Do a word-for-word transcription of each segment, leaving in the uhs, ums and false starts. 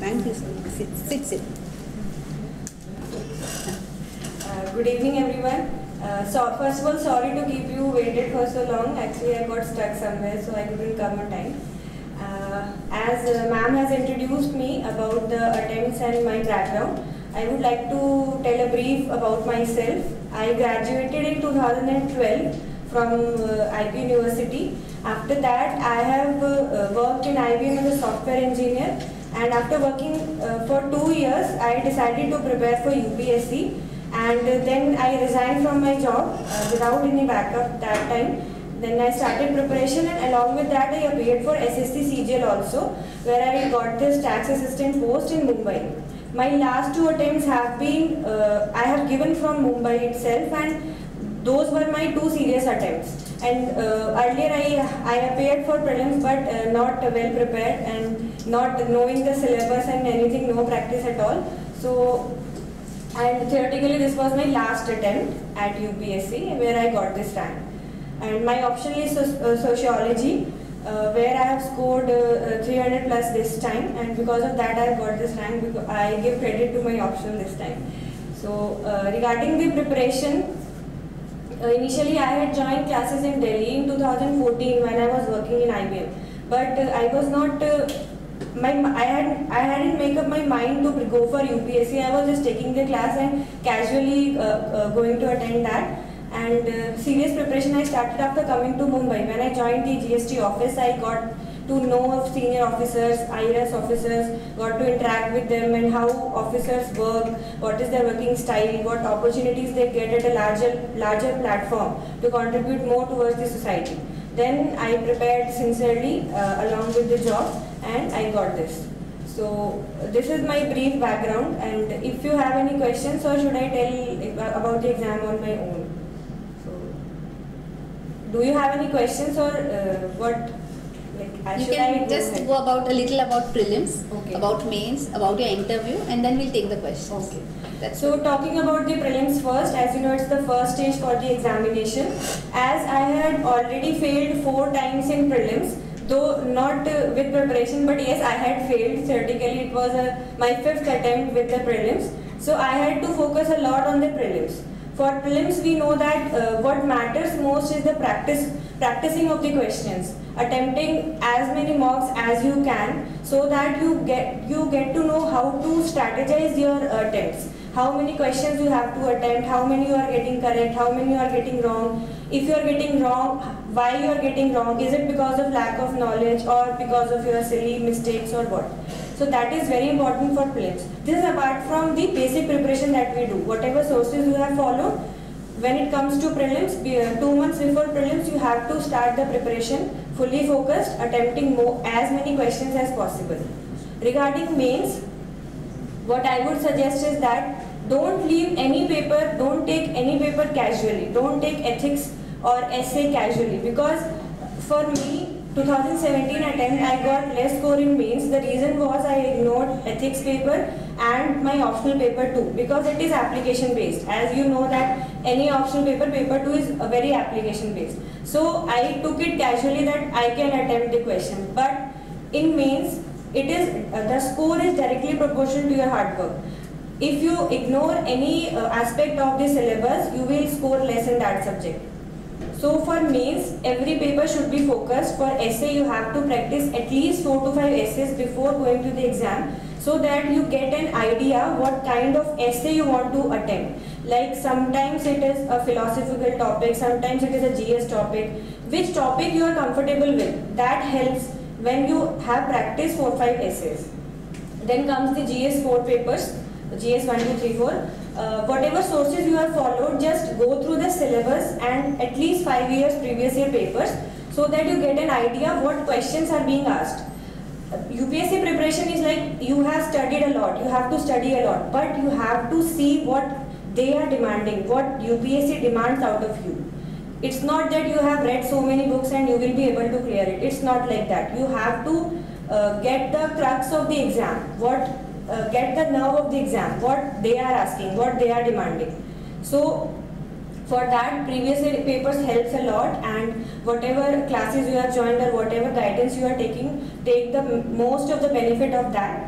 Thank you so much. Sit, sit. sit. Uh, good evening, everyone. Uh, so first of all, sorry to keep you waited for so long. Actually, I got stuck somewhere, so I couldn't come on time. Uh, as uh, ma'am has introduced me about the attempts and my background, I would like to tell a brief about myself. I graduated in two thousand twelve from uh, I B M University. After that, I have uh, worked in I B M as a software engineer, and after working uh, for two years, I decided to prepare for U P S C, and uh, then I resigned from my job uh, without any backup that time. Then I started preparation, and along with that I appeared for S S C C G L also, where I got this tax assistant post in Mumbai. My last two attempts have been, uh, I have given from Mumbai itself, and those were my two serious attempts. And uh, earlier I, I appeared for prelims, but uh, not well prepared and not knowing the syllabus and anything, no practice at all. So, and theoretically this was my last attempt at U P S C, where I got this rank. And my option is so, uh, sociology, uh, where I have scored uh, three hundred plus this time, and because of that I got this rank. Because I give credit to my option this time. So uh, regarding the preparation, uh, initially I had joined classes in Delhi in two thousand fourteen when I was working in I B M, but uh, I was not. Uh, my I had I hadn't made up my mind to go for U P S C. I was just taking the class and casually uh, uh, going to attend that. And uh, serious preparation I started after coming to Mumbai. When I joined the G S T office, I got to know of senior officers, I A S officers, got to interact with them and how officers work, what is their working style, what opportunities they get at a larger, larger platform to contribute more towards the society. Then I prepared sincerely uh, along with the job, and I got this. So this is my brief background, and if you have any questions, or should I tell about the exam on my own? Do you have any questions, or uh, what? Like, you can I just go, go about a little about prelims, okay, about mains, about your interview, and then we'll take the questions. Okay. That's so good. Talking about the prelims first, as you know, it's the first stage for the examination. As I had already failed four times in prelims, though not uh, with preparation, but yes, I had failed. Theoretically, it was uh, my fifth attempt with the prelims. So I had to focus a lot on the prelims. For prelims, we know that uh, what matters most is the practice, practicing of the questions, attempting as many mocks as you can, so that you get you get to know how to strategize your uh, attempts. How many questions you have to attempt, how many you are getting correct, how many you are getting wrong. If you are getting wrong, why you are getting wrong? Is it because of lack of knowledge, or because of your silly mistakes, or what? So that is very important for prelims. This is apart from the basic preparation that we do. Whatever sources you have followed, when it comes to prelims, two months before prelims, you have to start the preparation fully focused, attempting more, as many questions as possible. Regarding mains, what I would suggest is that don't leave any paper, don't take any paper casually. Don't take ethics or essay casually, because for me, two thousand seventeen attempt, I got less score in mains. The reason was I ignored ethics paper and my optional paper two, because it is application based. As you know that any optional paper, paper two is a very application based. So I took it casually that I can attempt the question. But in mains, it is uh, the score is directly proportional to your hard work. If you ignore any uh, aspect of the syllabus, you will score less in that subject. So for mains, every paper should be focused. For essay, you have to practice at least four to five essays before going to the exam, so that you get an idea what kind of essay you want to attempt. Like sometimes it is a philosophical topic, sometimes it is a G S topic. Which topic you are comfortable with, that helps when you have practiced four to five essays. Then comes the G S four papers, G S one, two, three, four. Uh, whatever sources you have followed, just go through the syllabus and at least five years previous year papers, so that you get an idea what questions are being asked. Uh, U P S C preparation is like you have studied a lot, you have to study a lot, but you have to see what they are demanding, what U P S C demands out of you. It's not that you have read so many books and you will be able to clear it. It's not like that. You have to uh, get the crux of the exam, what Uh, get the nerve of the exam, what they are asking, what they are demanding. So for that, previous year papers helps a lot, and whatever classes you have joined or whatever guidance you are taking, take the most of the benefit of that.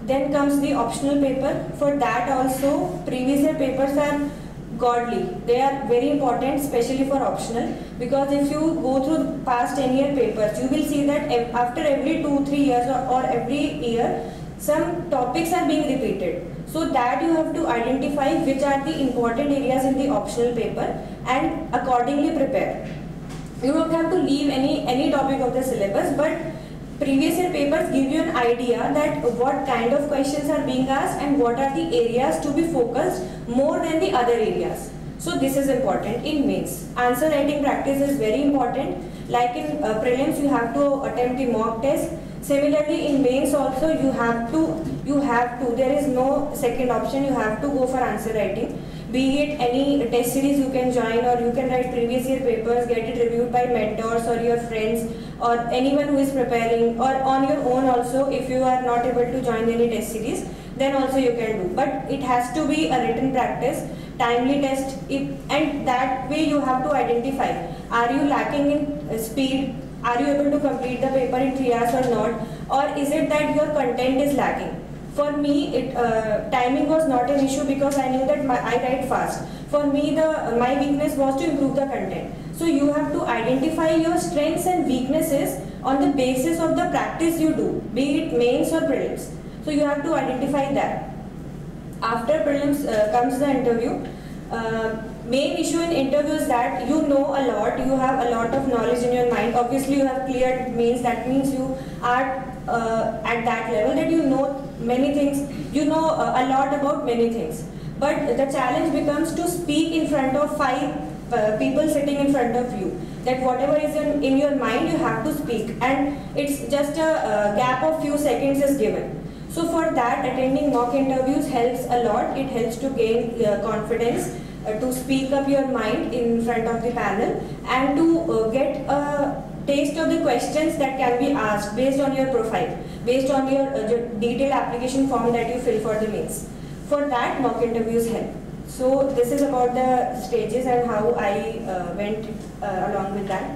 Then comes the optional paper. For that also previous year papers are godly. They are very important, especially for optional, because if you go through past ten year papers, you will see that after every two three years or, or every year some topics are being repeated. So that you have to identify which are the important areas in the optional paper and accordingly prepare. You don't have to leave any any topic of the syllabus, but previous year papers give you an idea that what kind of questions are being asked and what are the areas to be focused more than the other areas. So this is important in mains. Answer writing practice is very important. Like in uh, prelims, you have to attempt the mock test. Similarly, in mains also you have to, you have to, there is no second option, you have to go for answer writing. Be it any test series you can join, or you can write previous year papers, get it reviewed by mentors or your friends or anyone who is preparing, or on your own also if you are not able to join any test series, then also you can do. But it has to be a written practice, timely test, if, and that way you have to identify, are you lacking in speed, are you able to complete the paper in three hours or not, or is it that your content is lacking. For me, it, uh, timing was not an issue because I knew that my, I write fast. For me, the uh, my weakness was to improve the content. So you have to identify your strengths and weaknesses on the basis of the practice you do, be it mains or prelims. So you have to identify that. After prelims uh, comes the interview. Uh, main issue in interview is that you know a lot, you have a lot of knowledge in your mind. Obviously you have cleared mains, that means you are uh, at that level that you know many things, you know uh, a lot about many things. But the challenge becomes to speak in front of five uh, people sitting in front of you. That whatever is in, in your mind you have to speak, and it's just a uh, gap of few seconds is given. So for that, attending mock interviews helps a lot. It helps to gain uh, confidence, uh, to speak up your mind in front of the panel, and to uh, get a taste of the questions that can be asked based on your profile, based on your uh, detailed application form that you fill for the mains. For that, mock interviews help. So this is about the stages and how I uh, went uh, along with that.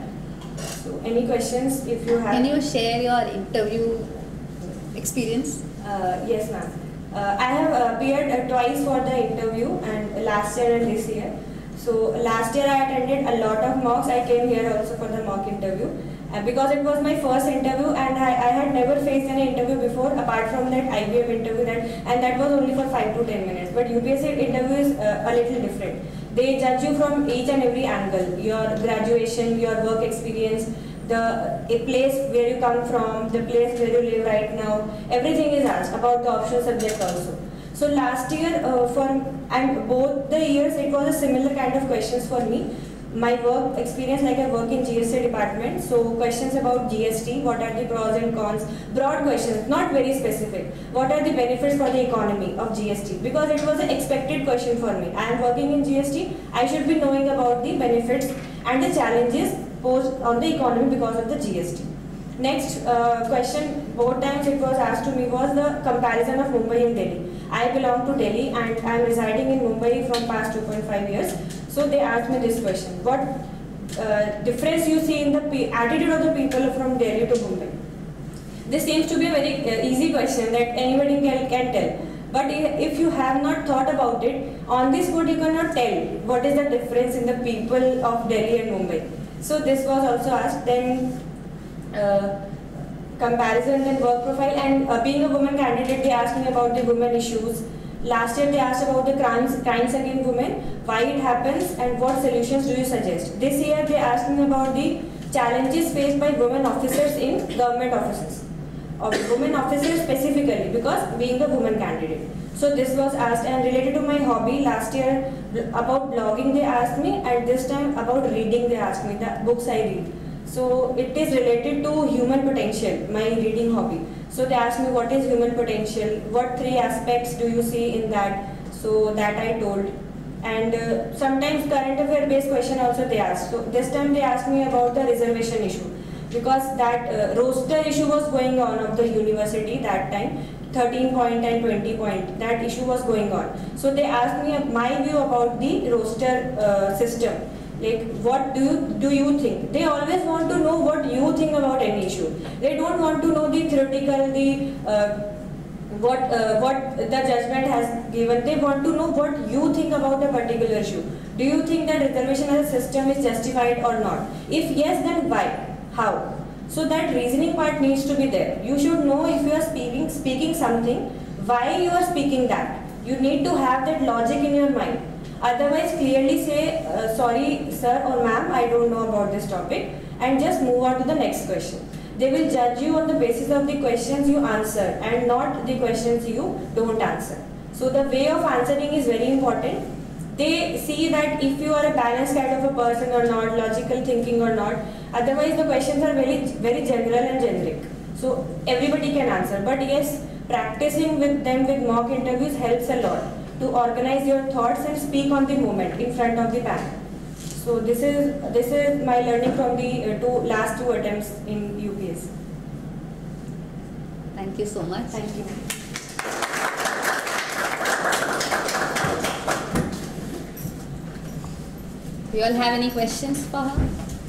So any questions if you have? Can you share your interview experience? Uh, yes, ma'am. Uh, I have appeared uh, twice for the interview, and last year and this year. So last year I attended a lot of mocks. I came here also for the mock interview uh, because it was my first interview, and I, I had never faced any interview before apart from that I B M interview, that and that was only for five to ten minutes. But U P S C interview is uh, a little different. They judge you from each and every angle: your graduation, your work experience, the a place where you come from, the place where you live right now. Everything is asked about the optional subject also. So last year, uh, for and both the years, it was a similar kind of questions for me. My work experience, like I work in G S T department, so questions about G S T, what are the pros and cons, broad questions, not very specific. What are the benefits for the economy of G S T? Because it was an expected question for me. I am working in G S T, I should be knowing about the benefits and the challenges posed on the economy because of the G S T. Next uh, question, both times it was asked to me, was the comparison of Mumbai and Delhi. I belong to Delhi and I am residing in Mumbai from past two point five years. So they asked me this question: what uh, difference you see in the attitude of the people from Delhi to Mumbai? This seems to be a very uh, easy question that anybody can, can tell. But if you have not thought about it, on this board you cannot tell what is the difference in the people of Delhi and Mumbai. So this was also asked. Then uh, comparison and work profile, and uh, being a woman candidate, they asked me about the women issues. Last year they asked about the crimes, crimes against women, why it happens and what solutions do you suggest. This year they asked me about the challenges faced by women officers in government offices, of women officers specifically, because being a woman candidate. So this was asked, and related to my hobby, last year about blogging they asked me, and this time about reading they asked me, the books I read. So it is related to human potential, my reading hobby. So they asked me what is human potential, what three aspects do you see in that, so that I told. And uh, sometimes current affair based question also they asked. So this time they asked me about the reservation issue, because that uh, roster issue was going on of the university that time, thirteen point and twenty point, that issue was going on. So they asked me my view about the roster uh, system. Like, what do you, do you think? They always want to know what you think about any issue. They don't want to know the theoretical, the uh, what uh, what the judgment has given. They want to know what you think about a particular issue. Do you think that reservation as a system is justified or not? If yes, then why? How? So that reasoning part needs to be there. You should know if you are speaking speaking something, why you are speaking that. You need to have that logic in your mind. Otherwise, clearly say, uh, sorry sir or ma'am, I don't know about this topic, and just move on to the next question. They will judge you on the basis of the questions you answer and not the questions you don't answer. So the way of answering is very important. They see that if you are a balanced kind of a person or not, logical thinking or not. Otherwise the questions are very very general and generic. So everybody can answer. But yes, practicing with them with mock interviews helps a lot to organize your thoughts and speak on the moment in front of the panel. So this is this is my learning from the uh, two last two attempts in U P S C. Thank you so much. Thank you. Do you all have any questions for her?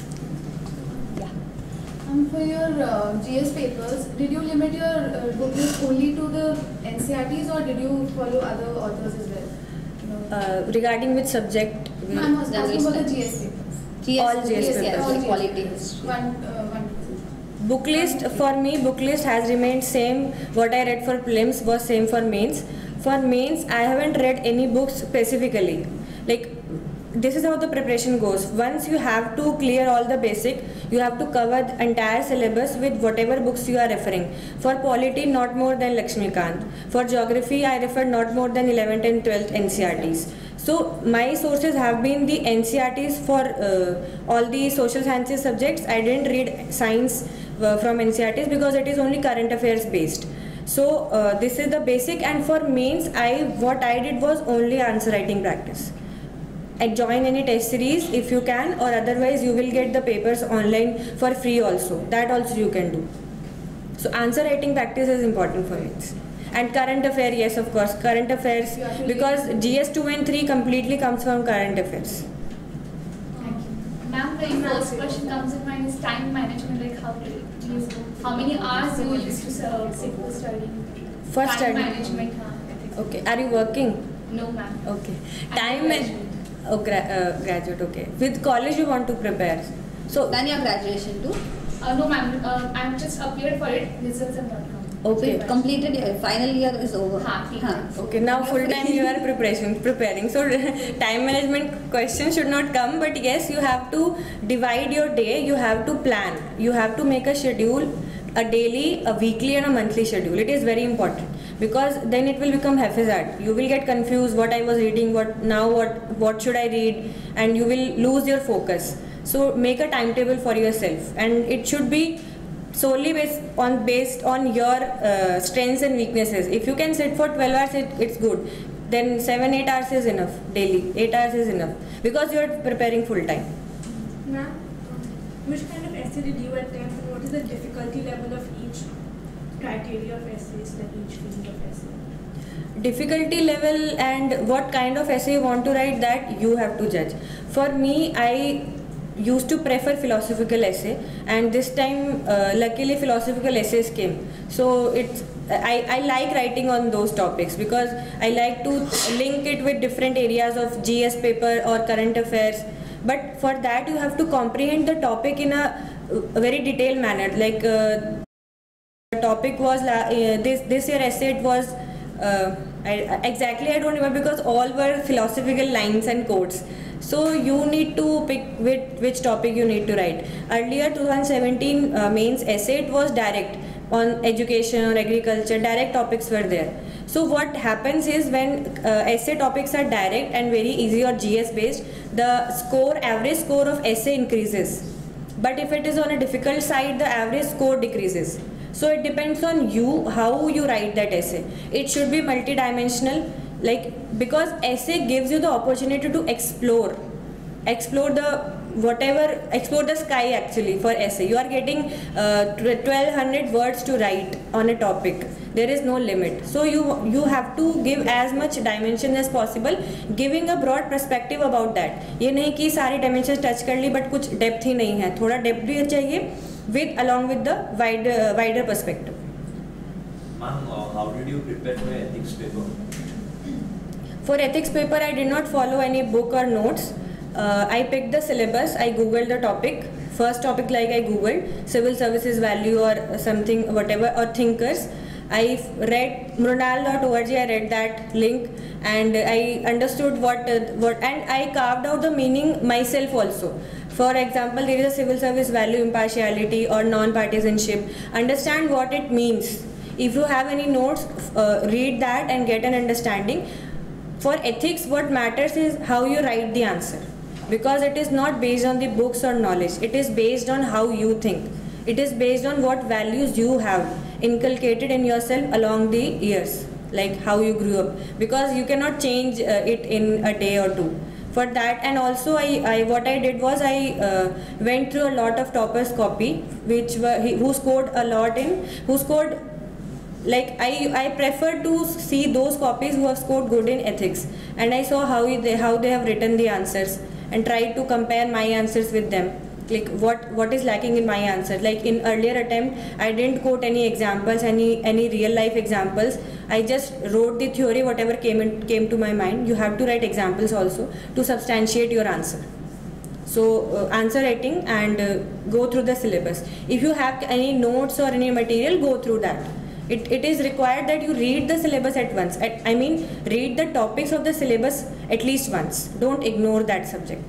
Yeah. Um, for your uh, G S papers, did you limit your uh, book list only to the N C R Ts or did you follow other authors as well? No. Uh, regarding which subject? No, I'm asking about the G S papers. G S, All G S yes, papers. yes, All G S quality papers. history. One, uh, one. Book list for me, book list has remained same. What I read for prelims was same for mains. For mains, I haven't read any books specifically. Like, this is how the preparation goes. Once you have to clear all the basic, you have to cover the entire syllabus with whatever books you are referring. For polity, not more than Lakshmikant. For geography, I referred not more than eleventh and twelfth N C R Ts. So my sources have been the N C R Ts for uh, all the social sciences subjects. I didn't read science uh, from N C R Ts because it is only current affairs based. So uh, this is the basic, and for mains, I what I did was only answer writing practice. I join any test series if you can, or otherwise you will get the papers online for free also. That also you can do. So answer writing practice is important for mains. And current affair, yes, of course, current affairs, because G S two and three completely comes from current affairs. Thank you. Ma'am, the first question comes in mind is time management, like how do you, how many hours you used to uh, sit for studying? For time study. management, huh? Okay, are you working? No, ma'am. Okay. I'm Time graduate. man. Oh, gra uh, graduate, okay. With college you want to prepare. So, Done your graduation too? Uh, no, ma'am. Uh, I'm just appeared for it. Results have not come. okay. So completed your final year is over. हाँ, ठीक हाँ. है. Okay, now full time you are preparation, preparing. So time management question should not come, but yes, you have to divide your day. You have to plan. You have to make a schedule, a daily, a weekly, and a monthly schedule. It is very important because then it will become haphazard. You will get confused. What I was reading, what now, what what should I read, and you will lose your focus. So make a timetable for yourself, and it should be solely based on based on your uh, strengths and weaknesses. If you can sit for twelve hours, it, it's good. Then seven eight hours is enough daily. eight hours is enough because you are preparing full time. Ma'am, which kind of essay did you attempt, and what is the difficulty level of each criteria of essays, like each field of essay? Difficulty level and what kind of essay you want to write, that you have to judge. For me, I used to prefer philosophical essay, and this time uh, luckily philosophical essays came. So it's I, I like writing on those topics because I like to link it with different areas of G S paper or current affairs. But for that you have to comprehend the topic in a, a very detailed manner. Like uh, the topic was uh, this this year essay it was uh, I, exactly I don't remember because all were philosophical lines and quotes. So you need to pick with which topic you need to write. Earlier twenty seventeen uh, mains essay it was direct on education or agriculture, direct topics were there. So what happens is when uh, essay topics are direct and very easy or G S based, the score average score of essay increases. But if it is on a difficult side, the average score decreases. So it depends on you how you write that essay. It should be multidimensional. Like, because essay gives you the opportunity to explore explore the whatever explore the sky. Actually for essay you are getting uh, twelve hundred words to write on a topic. There is no limit, so you you have to give as much dimension as possible, giving a broad perspective about that. ये नहीं कि सारी dimensions touch कर ली but कुछ depth ही नहीं है. थोड़ा depth भी चाहिए with along with the wider wider perspective. Ma'am, uh, how did you prepare for your ethics paper? For ethics paper, I did not follow any book or notes. Uh, I picked the syllabus, I googled the topic. First topic like I googled, civil services value or something, whatever, or thinkers. I read mrunal dot org, I read that link and I understood what, uh, what and I carved out the meaning myself also. For example, there is a civil service value, impartiality or non-partisanship. Understand what it means. If you have any notes, uh, read that and get an understanding. For ethics, what matters is how you write the answer. Because it is not based on the books or knowledge. It is based on how you think. It is based on what values you have inculcated in yourself along the years, like how you grew up. Because you cannot change uh, it in a day or two. For that, and also I, I what I did was I uh, went through a lot of toppers copy, which were who scored a lot in, who scored. Like I, I prefer to see those copies who have scored good in ethics, and I saw how they how they have written the answers and tried to compare my answers with them. Like what what is lacking in my answer. Like in earlier attempt, I didn't quote any examples, any any real life examples. I just wrote the theory, whatever came in, came to my mind. You have to write examples also to substantiate your answer. So uh, answer writing and uh, go through the syllabus. If you have any notes or any material, go through that. It, it is required that you read the syllabus at once. At, I mean, read the topics of the syllabus at least once. Don't ignore that subject.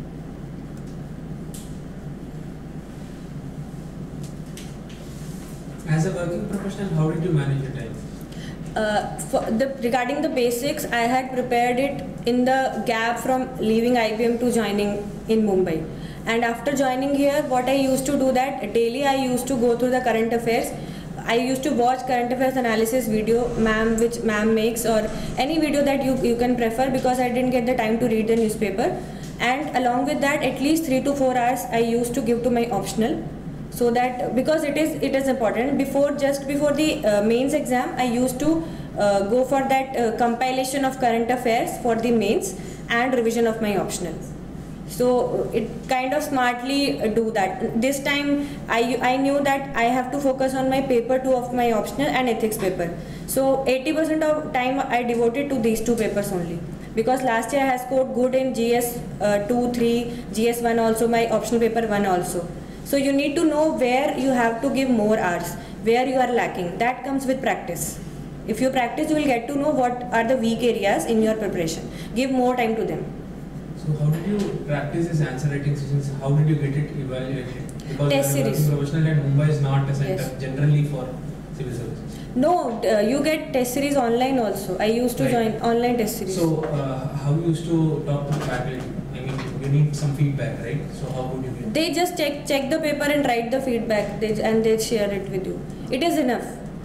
As a working professional, how did you manage your time? Uh, for the, regarding the basics, I had prepared it in the gap from leaving I B M to joining in Mumbai. And after joining here, what I used to do that daily, I used to go through the current affairs. I used to watch current affairs analysis video, ma'am, which ma'am makes, or any video that you, you can prefer, because I didn't get the time to read the newspaper. And along with that, at least three to four hours I used to give to my optional. So that, because it is it is important. Before, just before the uh, mains exam, I used to uh, go for that uh, compilation of current affairs for the mains and revision of my optional. So it kind of smartly do that. This time I, I knew that I have to focus on my paper two of my optional and ethics paper. So eighty percent of time I devoted to these two papers only. Because last year I have scored good in G S uh, two, three, G S one also, my optional paper one also. So you need to know where you have to give more hours, where you are lacking. That comes with practice. If you practice, you will get to know what are the weak areas in your preparation. Give more time to them. So how did you practice this answer writing sessions? How did you get it evaluated? Because Test you are a series. working professional and Mumbai is not a center Yes. generally for civil services. No, uh, you get test series online also. I used to Right. join online test series. So uh, how you used to talk to the faculty? I mean, you need some feedback, right? So how would you get? They just check check the paper and write the feedback, they, and they share it with you. It is enough.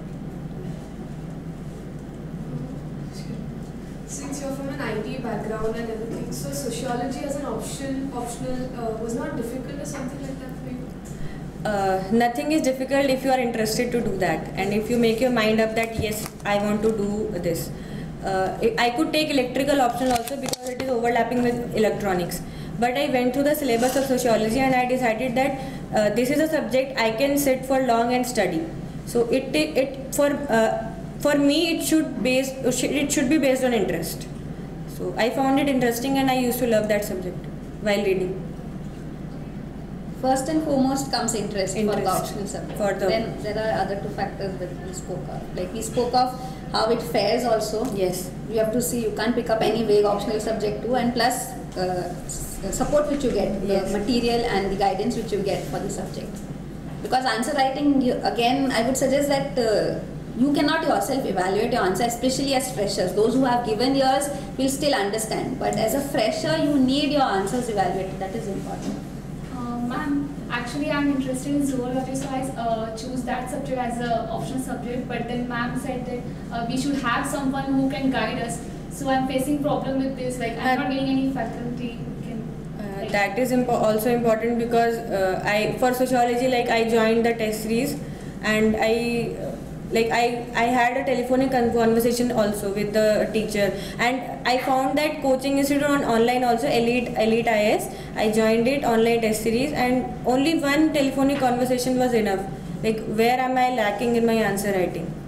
Since you're from an I T background and everything, so sociology as an option, optional uh, was not difficult or something like that for you? Uh, nothing is difficult if you are interested to do that, and if you make your mind up that yes, I want to do this. Uh, I could take electrical option also because it is overlapping with electronics. But I went through the syllabus of sociology and I decided that uh, this is a subject I can sit for long and study. So it it for uh, for me it should base it should be based on interest. So I found it interesting and I used to love that subject while reading. First and foremost comes interest, Interest. for the optional subject. For the- Then there are other two factors that we spoke of. Like we spoke of how it fares also. Yes. You have to see, you can't pick up any vague optional subject too, and plus uh, s- support which you get, Yes. the material and the guidance which you get for the subject. Because answer writing, you, again, I would suggest that uh, you cannot yourself evaluate your answer, especially as freshers. Those who have given yours will still understand, but as a fresher, you need your answers evaluated. That is important. Uh, Ma'am, actually I'm interested in zoology, so I uh, choose that subject as a optional subject. But then ma'am said that uh, we should have someone who can guide us. So I'm facing problem with this. Like I'm Uh, not getting any faculty who can. Uh, like, that is impo- also important because uh, I for sociology, like I joined the test series and I uh, like I I had a telephonic con- conversation also with the teacher, and I found that coaching institute on online also, elite elite I A S. I joined it online test series and only one telephonic conversation was enough. Like where am I lacking in my answer writing?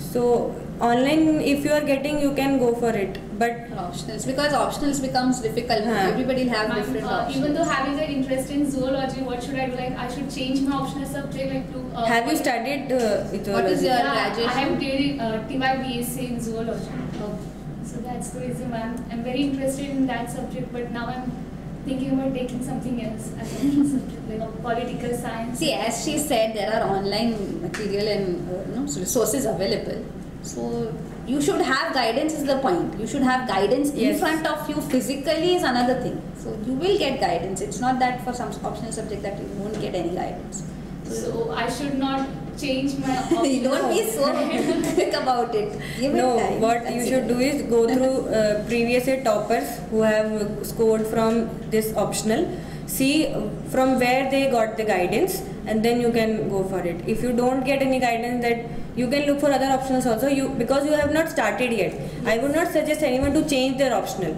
So online, if you are getting, you can go for it. But Optionals, because optionals becomes difficult. Huh. Everybody will have Ma'am, different uh, options. even though having that interest in zoology, what should I do? Like, I should change my optional subject like to. Uh, have you studied uh, What is your Yeah, graduation? I have did uh, T Y B S c in zoology. Oh. So that's the reason why I'm, I'm very interested in that subject. But now I'm thinking about taking something else as an optional subject, like uh, political science. See, as she said, there are online material and uh, you know, resources available. So you should have guidance is the point. You should have guidance Yes. in front of you physically is another thing. So you will get guidance. It's not that for some optional subject that you won't get any guidance. So I should not change my optional. You don't be so quick about it. Give no, it time. what That's you it. should do is go through uh, previous year toppers who have scored from this optional, see from where they got the guidance, and then you can go for it. If you don't get any guidance, that you can look for other options also, you because you have not started yet. Yes. I would not suggest anyone to change their optional.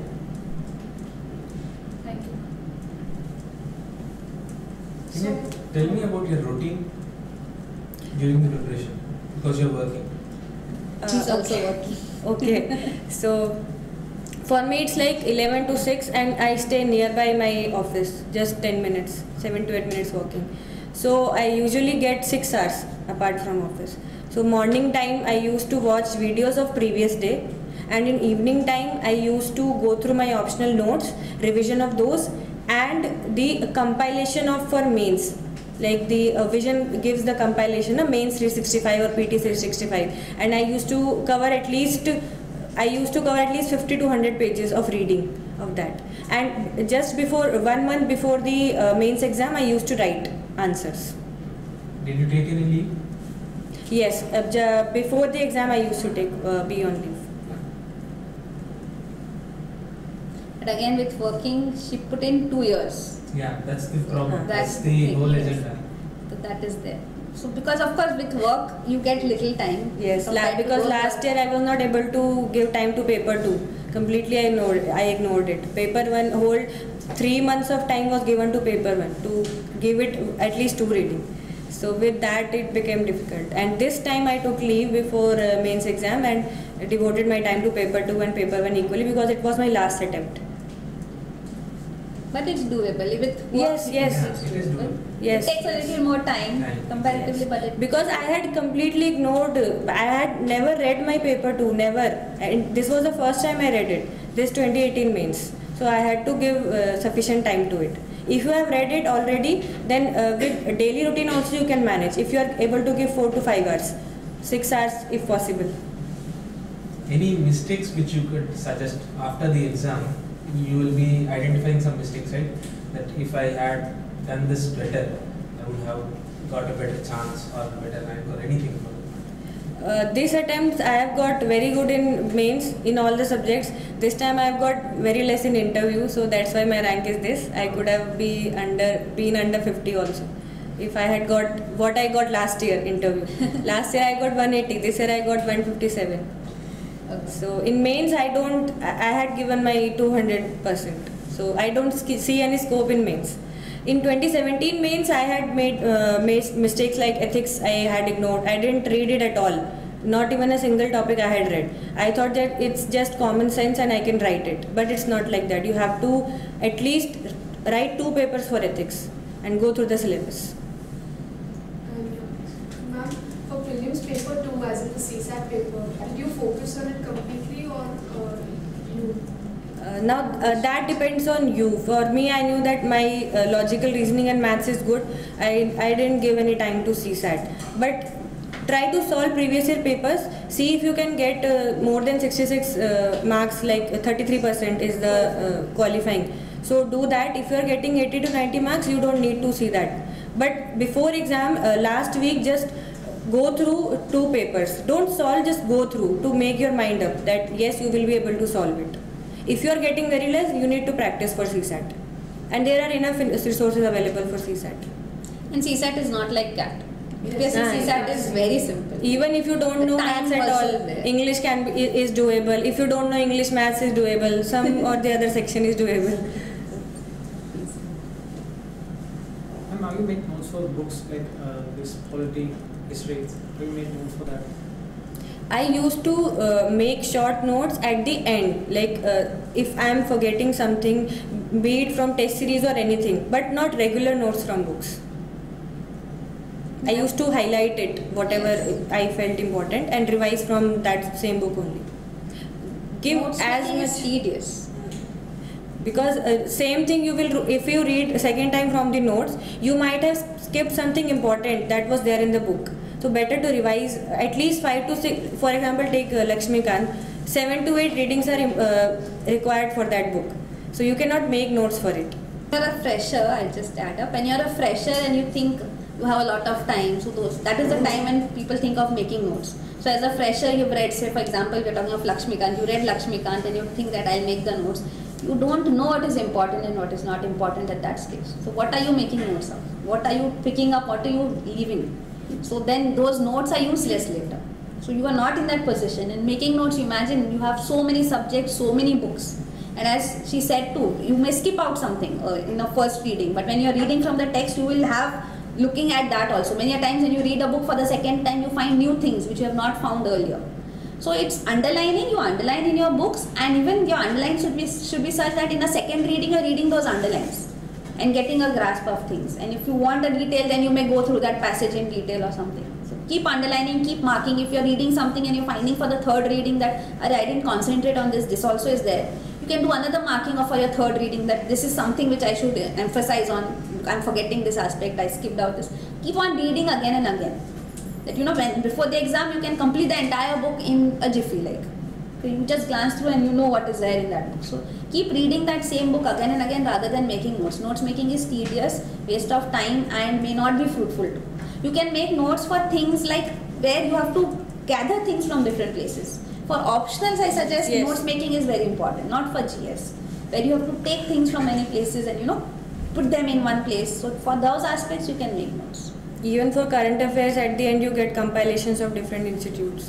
Thank you. Can you tell me about your routine during the preparation? Because you're working. She's Uh, also working. Okay, so for me it's like eleven to six and I stay nearby my office, just ten minutes, seven to eight minutes walking. So I usually get six hours apart from office. So morning time I used to watch videos of previous day, and in evening time I used to go through my optional notes, revision of those, and the compilation of for mains. Like the uh, vision gives the compilation of mains three sixty-five or P T three sixty-five, and I used to cover at least I used to cover at least fifty to one hundred pages of reading of that. And just before one month before the uh, mains exam, I used to write answers. Did you take any leave? Yes, uh, j- before the exam I used to take uh, be on leave. But again, with working, she put in two years. Yeah, that's the problem. That's That's the the thing, whole yes. agenda. So that is there. So because of course with work you get little time. Yes, la- compared to because those last work. year I was not able to give time to paper two. Completely I ignored, I ignored it. Paper one, whole three months of time was given to paper one to give it at least two reading. So with that it became difficult. And this time I took leave before uh, mains exam and devoted my time to paper two and paper one equally because it was my last attempt. But it's doable with work. Yes, yes. Yeah, it is doable. Yes. It takes a little more time Time. comparatively, Yes. but it Because I had completely ignored, I had never read my paper two, never. And this was the first time I read it, this twenty eighteen mains. So I had to give uh, sufficient time to it. If you have read it already, then uh, with daily routine also you can manage. If you are able to give four to five hours, six hours if possible. Any mistakes which you could suggest after the exam? You will be identifying some mistakes, right? That if I had done this better, I would have got a better chance or better rank or anything. Uh, this attempt I have got very good in mains in all the subjects. This time I have got very less in interview, so that's why my rank is this. I could have be under been under fifty also if I had got what I got last year interview. Last year I got one eighty. This year I got one fifty-seven. okay. So in mains I don't. I I had given my two hundred percent. So I don't sk- see any scope in mains. In twenty seventeen mains, I had made uh, made mistakes like ethics. I had ignored. I didn't read it at all. Not even a single topic I had read. I thought that it's just common sense and I can write it. But it's not like that. You have to at least write two papers for ethics and go through the syllabus. And, uh, Ma'am, for prelims paper two, as in the C SAT paper, did you focus on it completely or uh, you? Uh, now uh, that depends on you. For me, I knew that my uh, logical reasoning and maths is good. I, I didn't give any time to C SAT. But try to solve previous year papers. See if you can get uh, more than sixty-six uh, marks, like thirty-three percent is the uh, qualifying. So do that. If you are getting eighty to ninety marks, you don't need to see that. But before exam, uh, last week, just go through two papers. Don't solve, just go through to make your mind up that yes, you will be able to solve it. If you are getting very less, you need to practice for C SAT. And there are enough resources available for C SAT. And C SAT is not like that. U P S C Yes. C SAT is very simple. Even if you don't The know time maths at also all, is there. English can be, is doable. If you don't know English, maths is doable. Some or the other section is doable. And now you make notes for books like uh, this polity, history. Do you make notes for that? I used to uh, make short notes at the end, like uh, if I am forgetting something, be it from test series or anything, but not regular notes from books. I used to highlight it, whatever I felt important, and revise from that same book only. Give Notes as making much is tedious. because uh, same thing you will, if you read second time from the notes, you might have skipped something important that was there in the book. So better to revise at least five to six. For example, take uh, Lakshmikant. Seven to eight readings are uh, required for that book. So you cannot make notes for it. You're a fresher, I just add up, and you're a fresher and you think you have a lot of time, so those that is the time when people think of making notes. So as a fresher, you've read, say for example, we're talking of Lakshmikant, you read Lakshmikant and you think that I'll make the notes. You don't know what is important and what is not important at that stage. So what are you making notes of? What are you picking up? What are you leaving? So then those notes are useless later. So you are not in that position. In making notes, imagine you have so many subjects, so many books. And as she said too, you may skip out something uh, in the first reading, but when you are reading from the text, you will have looking at that also. Many a times when you read a book for the second time, you find new things which you have not found earlier. So it's underlining, you underline in your books, and even your underline should be should be such that in a second reading you are reading those underlines and getting a grasp of things. And if you want a detail, then you may go through that passage in detail or something. So keep underlining, keep marking. If you are reading something and you're finding for the third reading that I didn't concentrate on this, this also is there. You can do another marking of for your third reading that this is something which I should emphasize on. I'm forgetting this aspect, I skipped out this. Keep on reading again and again. That you know, when before the exam you can complete the entire book in a jiffy, like you just glance through and you know what is there in that book. So keep reading that same book again and again rather than making notes. Notes making is tedious, waste of time, and may not be fruitful too. You can make notes for things like where you have to gather things from different places. For optionals, I suggest Yes. notes making is very important, not for G S, where you have to take things from many places and you know put them in one place. So for those aspects, you can make notes. Even for current affairs, at the end you get compilations of different institutes.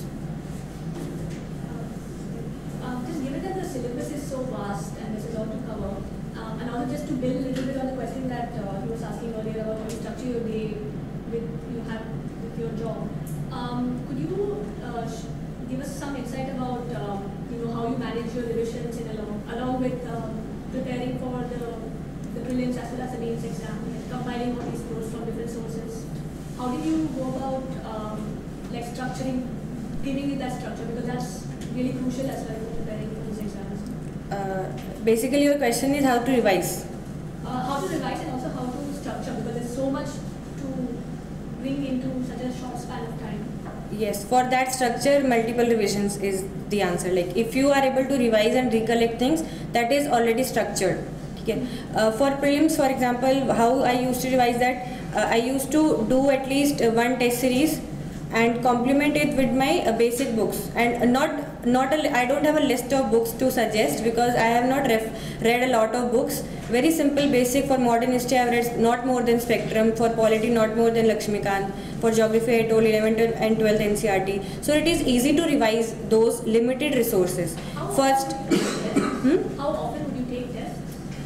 Um, just given that the syllabus is so vast and there's a lot to cover, um, and also just to build a little bit on the question that uh, he was asking earlier about how you structure your day with you have with your job, um, could you uh, give us some insight about um, you know how you manage your revisions in along along with um, preparing for the the prelims as well as the mains exam, like compiling all these notes from different sources? How did you go about um, like structuring, giving it that structure, because that's really crucial as well for preparing for these exams? Uh, basically your question is how to revise. Uh, how to revise and also how to structure, because there's so much to bring into such a short span of time. Yes, for that structure, multiple revisions is the answer. Like if you are able to revise and recollect things, that is already structured. Okay. Uh, for prelims, for example, how I used to revise that, uh, I used to do at least uh, one test series and complement it with my uh, basic books, and not not a, I don't have a list of books to suggest because I have not ref, read a lot of books. Very simple, basic. For modern history, I have read not more than Spectrum. For polity, not more than Lakshmikant. For geography, I told eleventh and twelfth N C R T. So it is easy to revise those limited resources. How First, often would you take tests? hmm? How often would you take tests?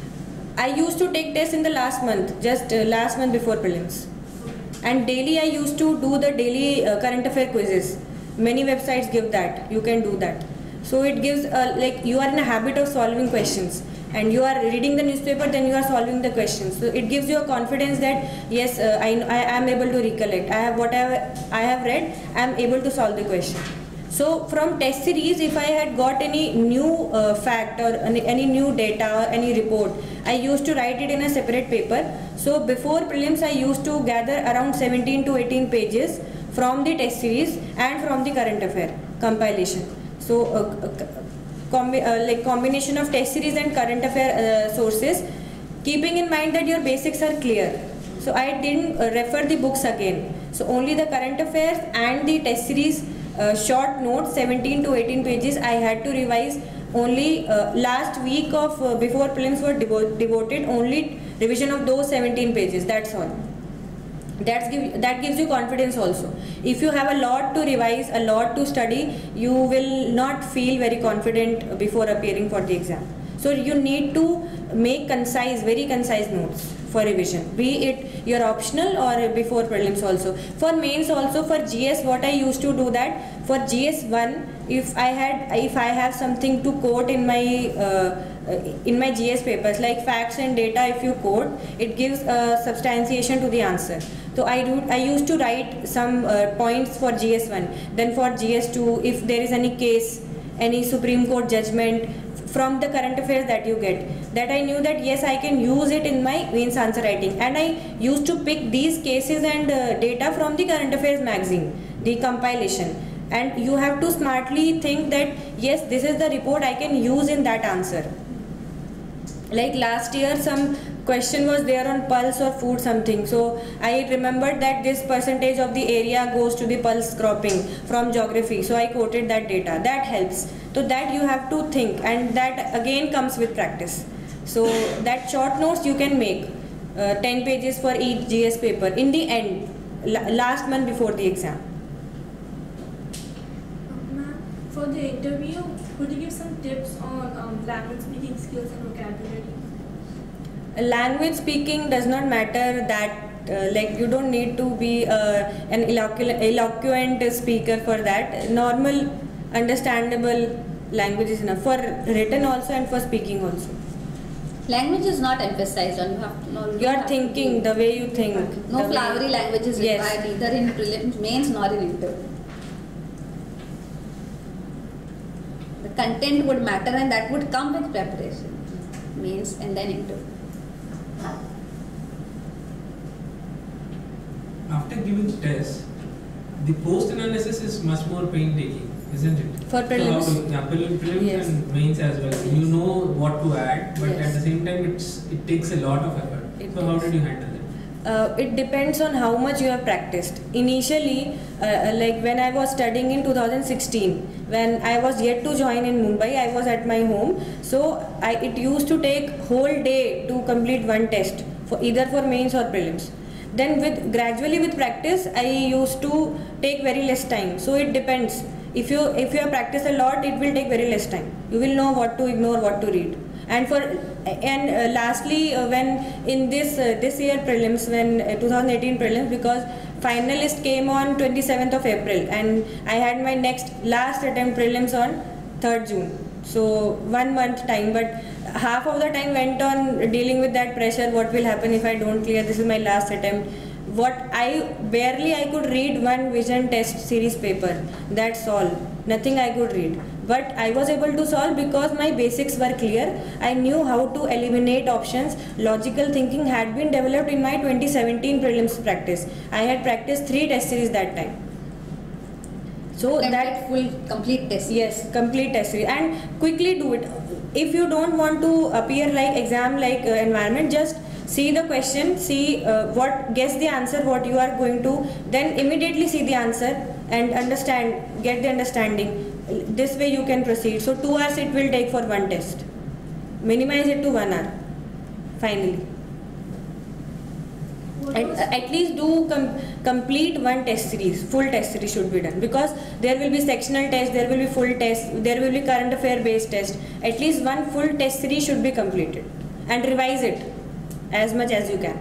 I used to take tests in the last month, just uh, last month before prelims. And daily I used to do the daily uh, current affair quizzes. Many websites give that, you can do that. So it gives, uh, like you are in a habit of solving questions and you are reading the newspaper, then you are solving the questions. So it gives you a confidence that yes, uh, I, I am able to recollect. I have whatever I have read, I am able to solve the question. So from test series, if I had got any new uh, fact or any, any new data or any report, I used to write it in a separate paper. So before prelims, I used to gather around seventeen to eighteen pages from the test series and from the current affair compilation. So uh, combi uh, like combination of test series and current affair uh, sources, keeping in mind that your basics are clear. So I didn't uh, refer the books again. So only the current affairs and the test series Uh, short notes, seventeen to eighteen pages, I had to revise. Only uh, last week of uh, before prelims were devo devoted only revision of those seventeen pages. That's all. That's give that gives you confidence also. If you have a lot to revise, a lot to study, you will not feel very confident before appearing for the exam. So you need to make concise, very concise notes. for revision, be it your optional or before prelims also. For mains also, for G S, what I used to do that for G S one, if I had if I have something to quote in my uh, in my G S papers, like facts and data, if you quote, it gives uh, substantiation to the answer. So I do I used to write some uh, points for G S one. Then for G S two, if there is any case, any Supreme Court judgment from the current affairs that you get, that I knew that yes, I can use it in my mains answer writing. And I used to pick these cases and uh, data from the current affairs magazine, the compilation. And you have to smartly think that yes, this is the report I can use in that answer. Like last year, some question was there on pulse or food something. So I remembered that this percentage of the area goes to the pulse cropping from geography. So I quoted that data. That helps. So that you have to think, and that again comes with practice. So that short notes you can make, uh, ten pages for each G S paper in the end, last month before the exam. Ma'am, for the interview, could you give some tips on um, language speaking skills and vocabulary? Language speaking does not matter that uh, like you don't need to be uh, an eloquent, eloquent speaker for that. Normal, understandable language is enough for written also and for speaking also. Language is not emphasized on. You have to know. You are thinking the way you think. No flowery language is Yes. required either in prelims, mains, nor in interview. The content would matter, and that would come with preparation, mains and then interview. After giving test, the post analysis is much more painstaking, isn't it? For prelims? So how to, yeah, prelim, prelims Yes. and mains as well. You know what to add, but Yes. at the same time, it's it takes a lot of effort. It so how does. did you handle it? Uh, it depends on how much you have practiced. Initially, uh, like when I was studying in two thousand sixteen, when I was yet to join in Mumbai, I was at my home. So I, it used to take whole day to complete one test, for either for mains or prelims. Then with gradually with practice, I used to take very less time. So it depends. If you if you have practiced a lot, it will take very less time. You will know what to ignore, what to read. And for and uh, lastly, uh, when in this uh, this year prelims, when uh, two thousand eighteen prelims, because finalist came on twenty-seventh of April, and I had my next last attempt prelims on third June. So one month time, but half of the time went on dealing with that pressure. What will happen if I don't clear? This is my last attempt. What I barely I could read one vision test series paper. That's all. Nothing I could read. But I was able to solve because my basics were clear. I knew how to eliminate options. Logical thinking had been developed in my twenty seventeen prelims practice. I had practiced three test series that time. So Complete that full complete test. Yes, complete test series, and quickly do it. If you don't want to appear like exam like uh, environment, just see the question, see uh, what, guess the answer, what you are going to, then immediately see the answer and understand, get the understanding. This way you can proceed. So two hours it will take for one test. Minimize it to one hour. Finally. And uh, at least do com complete one test series. Full test series should be done, because there will be sectional test, there will be full test, there will be current affair based test. At least one full test series should be completed, and revise it as much as you can.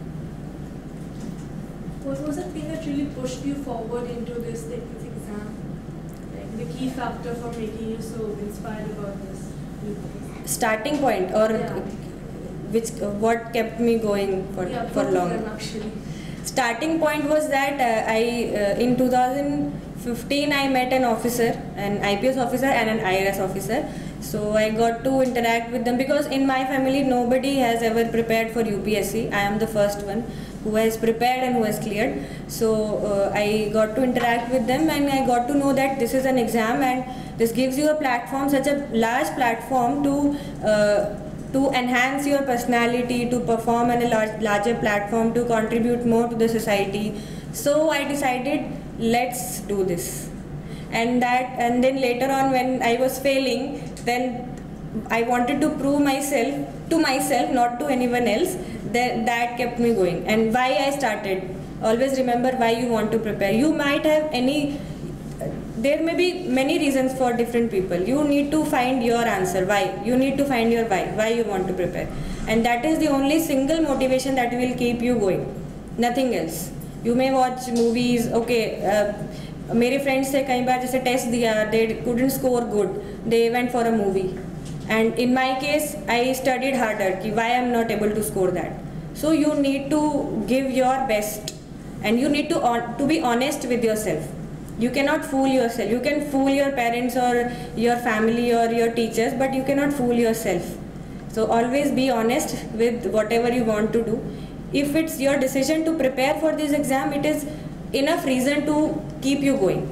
What was the thing that really pushed you forward into this, like, this exam? Like the key factor for making you so inspired about this? Starting point, or Yeah. which uh, what kept me going for Yeah, for both of long. them actually. Starting point was that uh, I uh, in two thousand fifteen I met an officer, an I P S officer and an I A S officer. So I got to interact with them, because in my family nobody has ever prepared for U P S C. I am the first one who has prepared and who has cleared. So uh, I got to interact with them, and I got to know that this is an exam, and this gives you a platform, such a large platform to uh, to enhance your personality, to perform on a large, larger platform, to contribute more to the society. So I decided, let's do this. And that, and then later on when I was failing, then I wanted to prove myself to myself, not to anyone else. That, that kept me going. And why I started, always remember why you want to prepare. You might have any, there may be many reasons for different people. You need to find your answer, why. You need to find your why, why you want to prepare. And that is the only single motivation that will keep you going, nothing else. You may watch movies, okay, uh, मेरे friends से कई बार जैसे test दिया, they couldn't score good, they went for a movie. And in my case, I studied harder, कि why I am not able to score that. So you need to give your best, and you need to to be honest with yourself. You cannot fool yourself. You can fool your parents or your family or your teachers, but you cannot fool yourself. So always be honest with whatever you want to do. If it's your decision to prepare for this exam, it is enough reason to keep you going.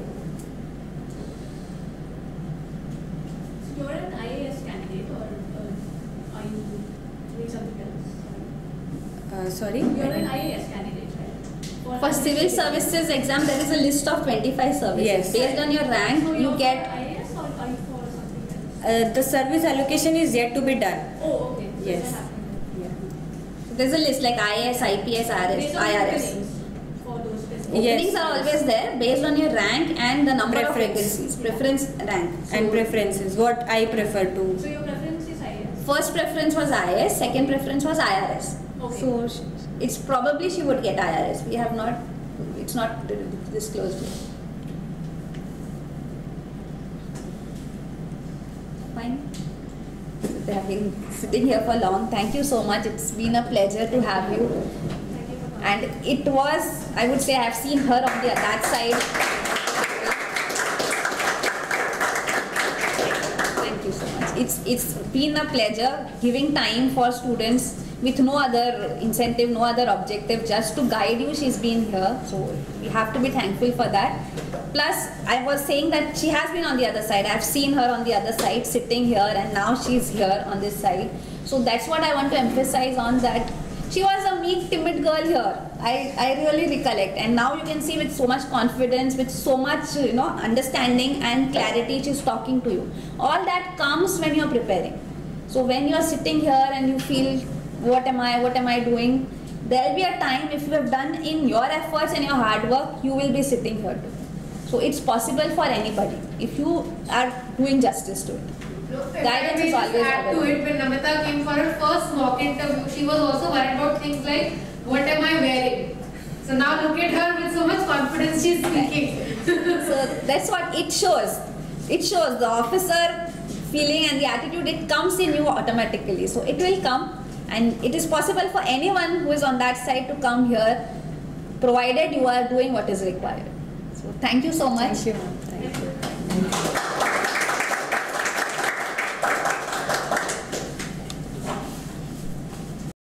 So you're an I A S candidate, or uh, are you doing something else? Uh, sorry? You're an I A S candidate, right? For civil services exam, there is a list of twenty-five services. Yes. Based on your rank, So you you're get. for I A S, or are you for something else? Uh, the service allocation is yet to be done. Oh, okay. So Yes. that happened. Yeah. There's a list like I A S, I P S, R S, Based on I R S. openings for those specific. Yes. Openings are always there based on your rank and the number of Preference. vacancies. Preference rank. And So, preferences, what I prefer to. So your preference is I A S? first preference was I A S, second preference was I R S. Okay. So sh- it's probably she would get I R S. We have not, it's not disclosed yet. Fine. They have been sitting here for long. Thank you so much. It's been a pleasure to have you. Thank you for coming. And it was, I would say, I have seen her on the that side. Thank you so much. It's it's been a pleasure giving time for students with no other incentive, no other objective, just to guide you. She's been here, so we have to be thankful for that. Plus, I was saying that she has been on the other side. I've seen her on the other side, sitting here, and now she's here on this side. So that's what I want to emphasize on, that she was a meek, timid girl here. I, I really recollect, and now you can see with so much confidence, with so much, you know, understanding and clarity, she's talking to you. All that comes when you're preparing. So when you're sitting here and you feel, what am I, what am I doing? There'll be a time, if you have done in your efforts and your hard work, you will be sitting here too. So it's possible for anybody if you are doing justice to it. Look, Guidance is if I always may just add to available. it, when Namita came for her first mock interview, she was also worried about things like, what am I wearing? So now look at her with so much confidence, she's speaking. So that's what it shows. It shows the officer feeling and the attitude, it comes in you automatically. So it will come, and it is possible for anyone who is on that side to come here, provided you are doing what is required. So thank you so much. Thank you.